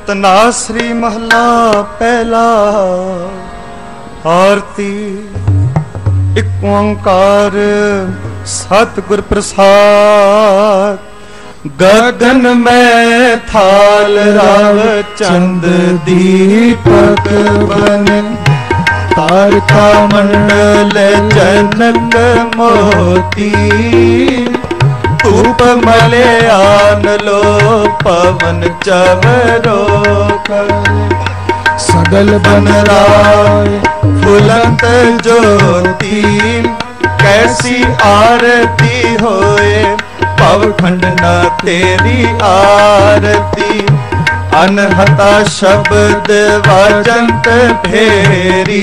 सतनासरी महला पहला। आरती एक ओंकार सतगुर प्रसाद। गगन में थाल राव चंद दीपक बने। तारका मंडल जनक मोती। धूप मलयान लो पवन चवरो कर। सगल बन राय फुलंत ज्योति। कैसी आरती होए पवखंड न तेरी आरती। अनहता शब्द वाजंत फेरी।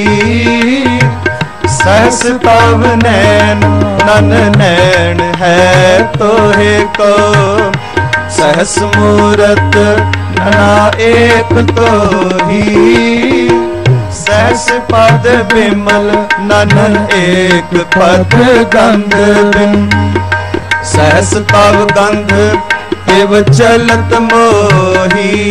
सहस तव नैन नन नैन है तोहे को। सहस मूरत नना एक तो ही। सहस पद बिमल नन एक पद गंध बिन। सहस तव गंध एव चलत मोही।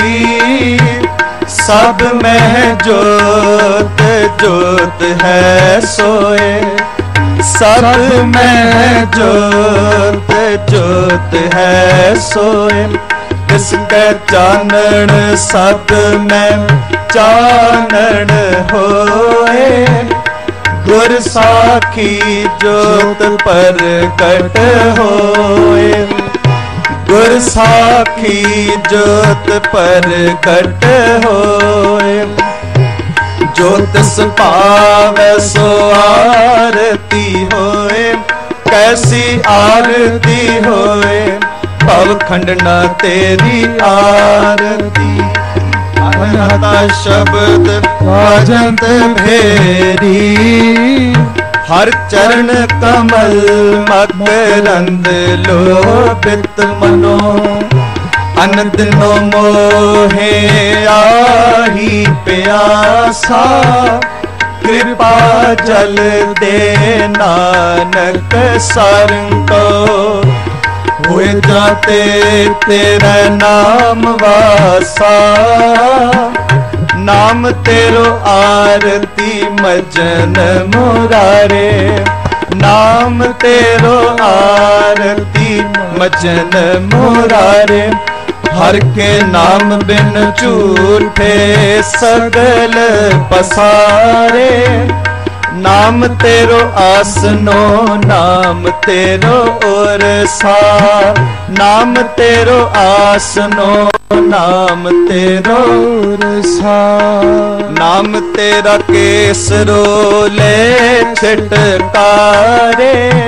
सब में जोत जोत है सोए। सब में जोत जोत है सोए। इसके चानन सब में चानन होए। गुर साखी जोत पर कट होए। गुर साखी जोत पर कट होए। ज्योतिष पावे सो आरती होए। कैसी आरती होए पवखंड न तेरी आरती। अनहता शब्द वाजंत भेरी। हर चरण कमल मकरंद लोभित मनो। अन दिनो मोहे आही प्यासा। कृपा जल दे नानक सरंग को। हुए जाते तेरा नाम वासा। नाम तेरो आरती मजन मुरारे। नाम तेरो आरती मजन मुरारे। हर के नाम बिन झूठे सगल पसारे। नाम तेरो आसनो नाम तेरो ओरसा। नाम तेरो आसनो नाम तेरो ओरसा। नाम तेरा केसरो ले छिटकारे।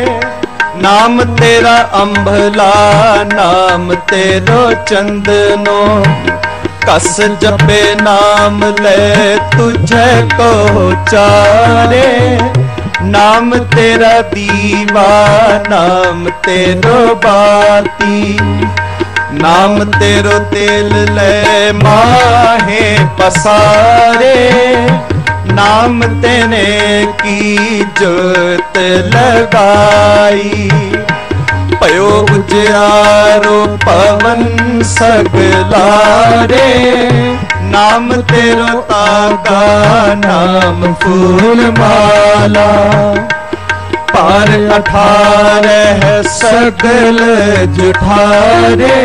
नाम तेरा अंभला नाम तेरो चंदनो। कस जपे नाम ले तुझे को चारे। नाम तेरा दीवा नाम तेरो बाती। नाम तेरो तेल ले माहे पसारे। नाम तेने की जोत लगाई। पयो उजियारो पवन सगलारे। नाम तेरो ताका नाम फूल माला। पार 18 सगल जुठारे।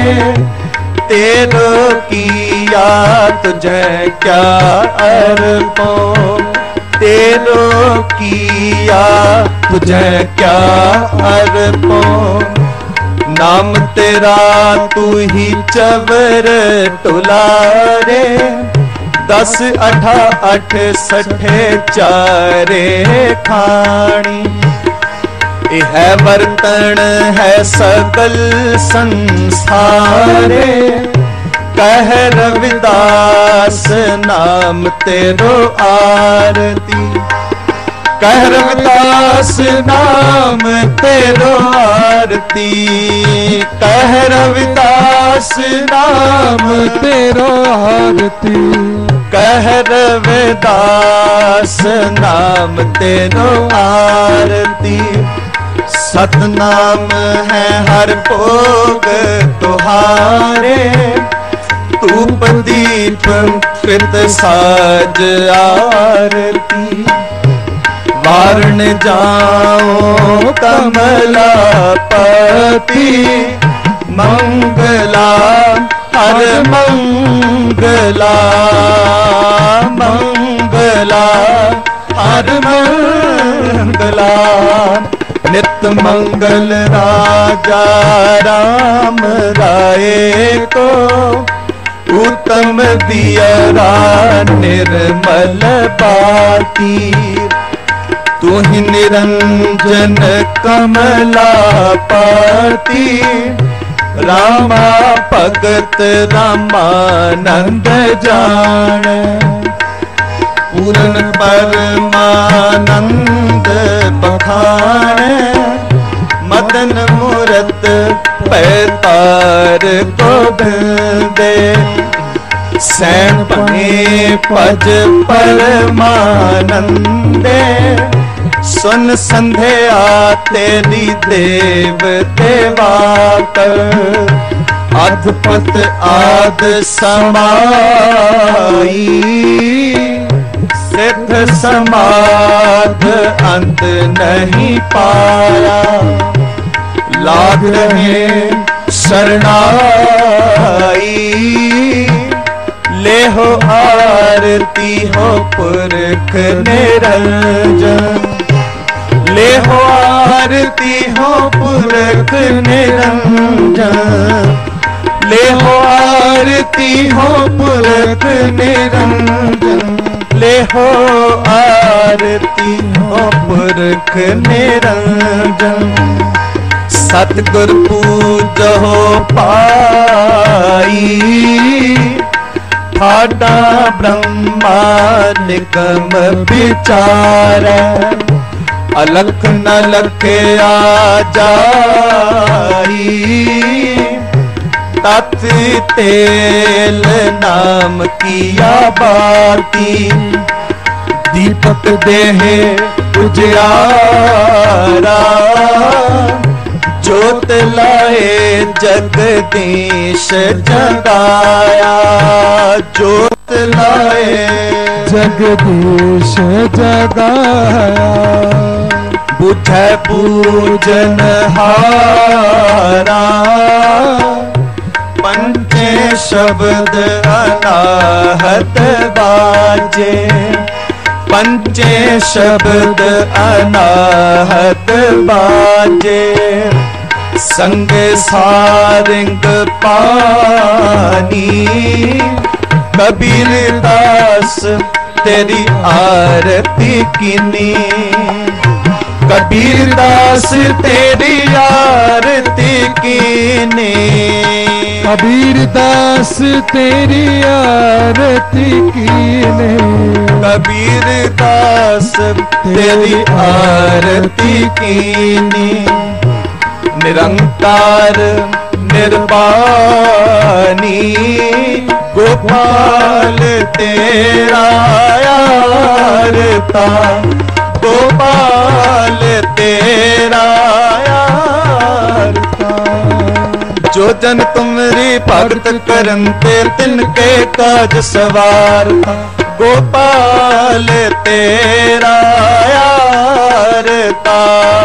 तेरो किया तुझे क्या अर्पो। तेरो किया तुझे क्या अर्पो। नाम तेरा तू ही चवर टुलारे। 10 8 8 60 चारे खाणी। यह बर्तन है सकल संसारे। कह रविदास नाम तेरो आरती। कह रविदास नाम तेरो आरती। कह रविदास नाम तेरो आरती। कह रविदास नाम तेरो आरती। सतनाम है हर भोग तुहारे। धूप दीप कृत साज आरती। वारण जाओ कमलापति मंगला हर मंगला मंगला हर मंगला। नित मंगल राजा राम राय को उत्तम दियरा निर्मल बाती। तू ही निरंजन कमलापति रामा भगत रामानंद जान। पूरन परमानंद बखान मदन मूरत पैतार गोबिंदे। सैन पने पज परमानंदे सुन संध्या तेरी देव देवाकर। अधपत आद समाई सिद्ध समाध अंत नहीं पाया। लाग रहे शरणाई ले हो आरती हो पुरख निरंजन। ले हो आरती हो पुरख निरंजन। ले हो आरती हो पुरख निरंजन। ले हो आरती हो पुरख निरंजन। सतगुर पूजो पाई ठाडा ब्रह्मा निगम विचार। अलख न लखया जाई तत तेल नाम किया बाती। दीपक देहे उजियारा जोत लाए जगदीश जगाया। जोत लाए जगदीश जगाया। बुझै पूजन हारा पंचे शब्द अनाहत बाजे। पंचे शब्द अनाहत बाजे। संग सारंग पानी कबीर दास तेरी आरती कीनी। कबीर दास तेरी आरती कीनी। कबीर दास तेरी आरती कीनी। कबीर दास तेरी आरती कीनी। निरंकार निर्वाणी गोपाल तेरा यारता। गोपाल तेरा यारता। जो जन तुमरी भगत करते तिनके काज सवार। गोपाल तेरा यारता।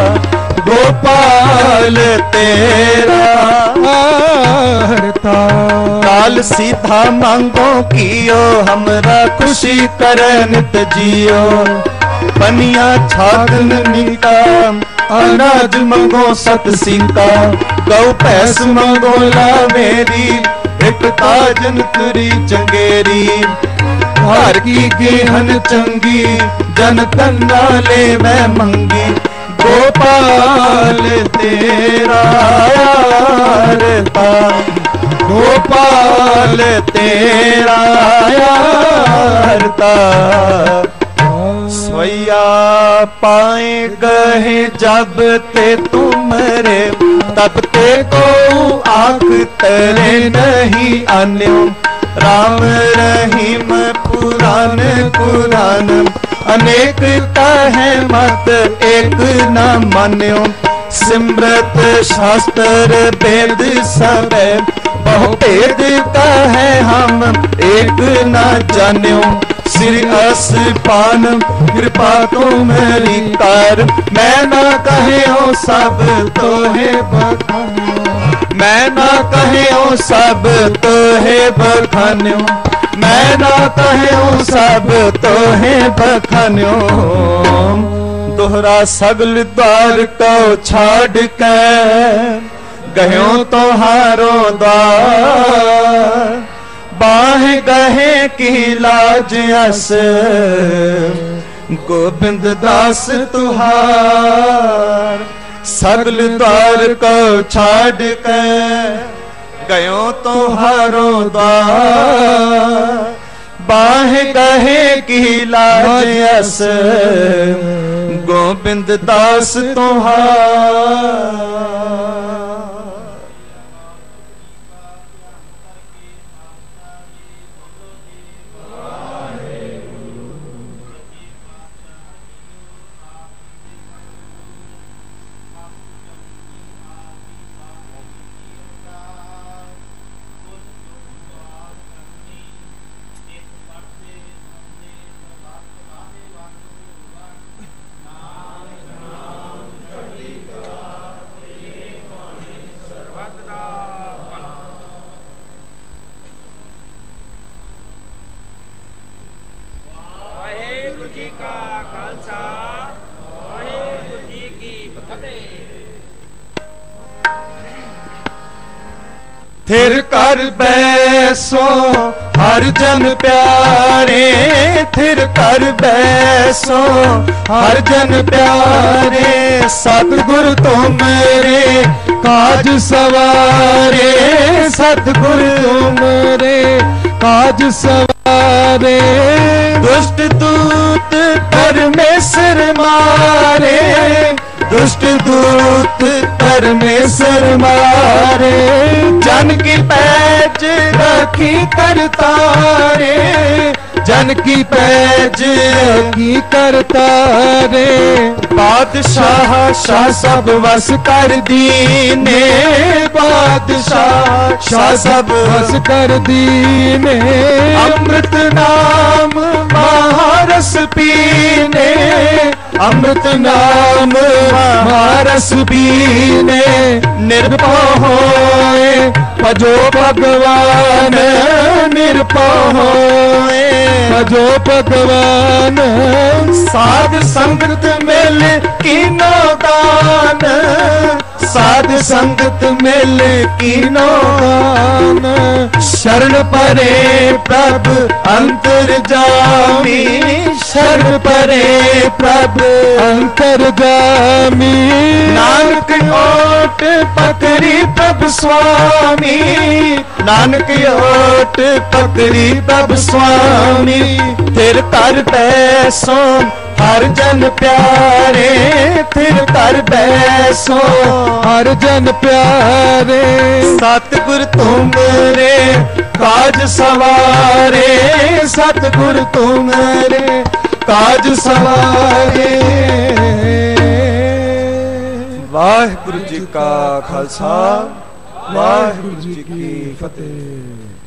गोपाल तेरा हारता। काल सीधा मांगो कियो हमरा खुशी करे नित जियो। पनिया छागन नीता अनाज मंगो सत सीता। गौ भैंस मंगो लावेरी एक ताजन तुरी चंगेरी। हार की गेहन चंगी जन कन्ना ले मैं मंगी। गोपाल तेरा यारता। गोपाल तेरा यारता। स्वैया पाए गए जब ते तुमरे तब ते को आँख तरे नहीं अन्यो। राम रहीम पुराण कुरान अनेकता है मत एक न मान्यो। सिमरत शास्त्र वेद सब बहु भेद कहे हम एक न जान्यो। श्री असपान कृपा तुम्हारी कर, मैं ना कहे हो सब तोहे बखान्यो। मैं ना कहे हो सब तोहे बखान्यो। मैं ना कहे हो सब तोहे बखान्यो। दोहरा सगल द्वार को छाड़ के गयो तोहारो द्वार। बाह गहे की लाज अस गोबिंद दास तुहार। सगल द्वार को छाड़ के गयो तोहारो द्वार। बाह गहे की लाज अस गोबिंद दास तुहार। थिर कर बैसो हर जन प्यारे। थिर कर बैसो हर जन प्यारे। सतगुरु तुमरे काज सवारे। सतगुरु तुमरे काज सवारे। दुष्ट दूत परमेश्वर मारे। दुष्ट दूत परमेश्वर मारे। जन की पैज रखी करतारे। जन की पैज रखी करतारे। बादशाह शाह सब वस कर दीने। बादशाह शाह सब वस कर दीने। अमृत नाम महारस पीने। अमृत नाम महारस पीने। निर्भय होए भजो भगवान। निर्भय होए भजो भगवान। साध संगत मिल कीनो दान। साध संगत मिल कीनो दान। शरण परे प्रभ अंतर्जामी। शरण परे प्रभ अंतर्जामी। नानक ओट पकड़ी प्रभ स्वामी। नानक ओट पकड़ी प्रभ स्वामी। थिर कर बैसो हर जन प्यारे। थिर कर बैसो हर जन प्यारे। सतगुर तुमरे काज सवारे। सतगुर तुमरे काज सवारे। वाहिगुरु जी का खालसा वाहिगुरु जी की फतेह।